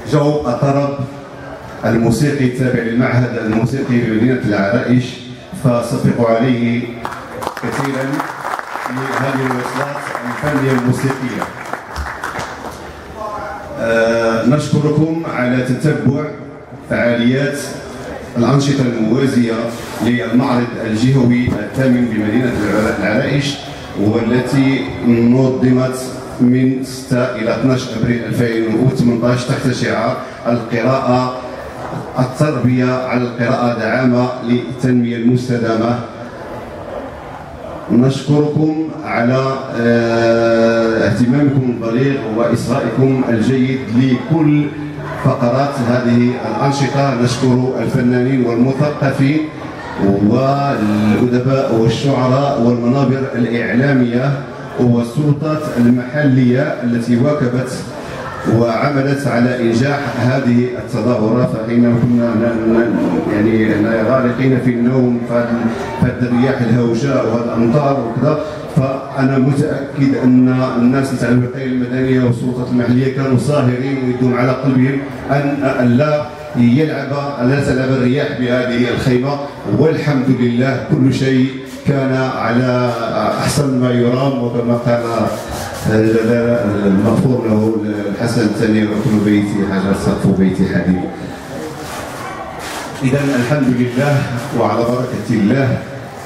جو الطرب الموسيقي التابع للمعهد الموسيقي بمدينة العرائش، فصفقوا عليه كثيرا لهذه الوصلات الفنية الموسيقية. نشكركم على تتبع فعاليات الأنشطة الموازية للمعرض الجهوي الثامن بمدينة العرائش، والتي نظمت من 6 إلى 12 أبريل 2018 تحت شعار القراءة التربية على القراءة دعامة للتنمية المستدامة. نشكركم على اهتمامكم البليغ وإصغائكم الجيد لكل فقرات هذه الأنشطة. نشكر الفنانين والمثقفين والأدباء والشعراء والمنابر الإعلامية والسلطات المحلية التي واكبت وعملت على إنجاح هذه التظاهرة، فحين كنا يعني غارقين في النوم فهذه الرياح الهوجاء وهذه الأمطار وكذا، فأنا متأكد أن الناس تاع الوقاية المدنية والسلطات المحلية كانوا صاهرين ويدهم على قلبهم أن لا تلعب الرياح بهذه الخيمة، والحمد لله كل شيء كان على أحسن ما يرام، وكما قال المغفور له الحسن الثاني: وكل بيتي حجر سقف بيتي حديد. إذا الحمد لله وعلى بركة الله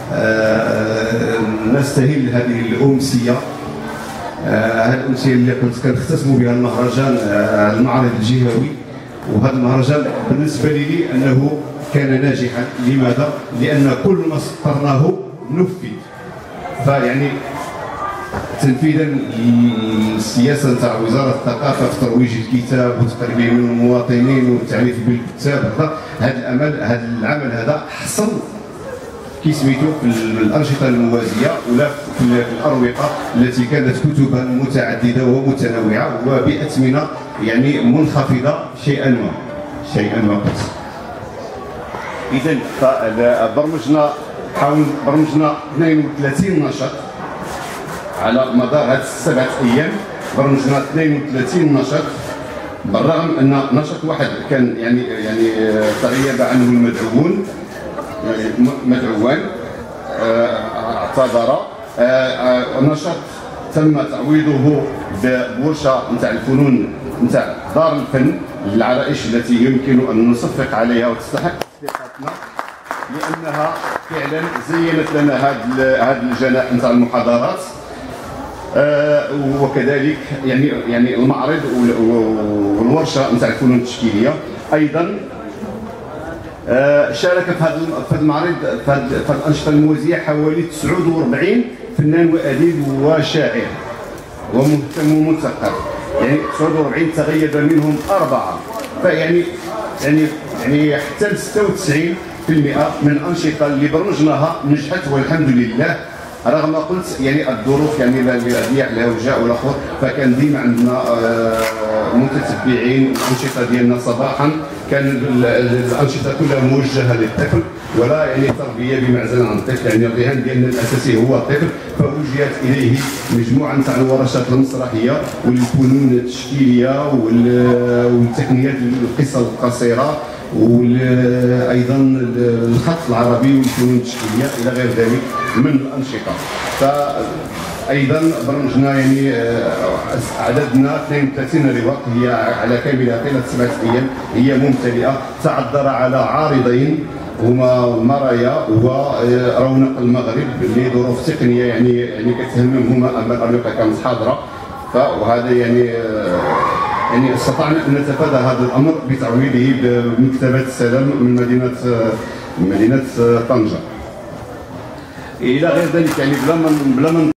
نستهل هذه الأمسية، هذه الأمسية اللي قلت كنختتموا بها المهرجان المعرض الجهوي. وهذا المهرجان بالنسبة لي أنه كان ناجحا. لماذا؟ لأن كل ما سطرناه نفذ. فيعني تنفيذا للسياسه نتاع وزاره الثقافه في ترويج الكتاب وتقريبه من المواطنين والتعريف بالكتاب، هذا العمل هذا حصل كي سميتو في الانشطه الموازيه ولا في الاروقه التي كانت كتبا متعدده ومتنوعه وباثمنه يعني منخفضه شيئا ما. اذا برمجنا 32 نشاط على مدار هذه 7 أيام. برمجنا 32 نشاط، بالرغم ان نشاط واحد كان يعني تغيب عنه المدعوان اعتذر. نشاط تم تعويضه بورشه نتاع الفنون نتاع دار الفن للعرائش، التي يمكن ان نصفق عليها وتستحق ثقتنا، لانها فعلا زينت لنا هذا الجناح نتاع المحاضرات. وكذلك يعني المعرض والورشه نتاع الفنون التشكيليه ايضا شارك في هذا المعرض في الانشطه الموازيه حوالي 49 فنان واديب وشاعر ومهتم ومثقف، يعني 49 تغيب منهم 4. فيعني حتى 96% من الانشطه اللي برمجناها نجحت والحمد لله، رغم قلت يعني الظروف الرياح الهوجاء والاخر. فكان ديما عندنا متتبعين. الانشطه ديالنا صباحا كان الانشطه كلها موجهه للطفل، ولا تربيه بمعزل عن الطفل، الرهان ديالنا الاساسي هو الطفل. فوجهت اليه مجموعه نتاع الورشات المسرحيه والفنون التشكيليه والتقنيات القصه القصيره وايضا الخط العربي والفنون التشكيليه الى غير ذلك من الانشطه. فايضا برمجنا عددنا 32 رواق هي على كاملها طيله 7 أيام، هي ممتلئه، تعذر على عارضين هما المرايا ورونق المغرب لظروف تقنيه يعني كتهممهما اما الارقه كانت حاضره. وهذا يعني استطعنا ان نتفادى هذا الامر بتعويضه بمكتبه السلام من مدينه طنجه الى غير ذلك. بلا ما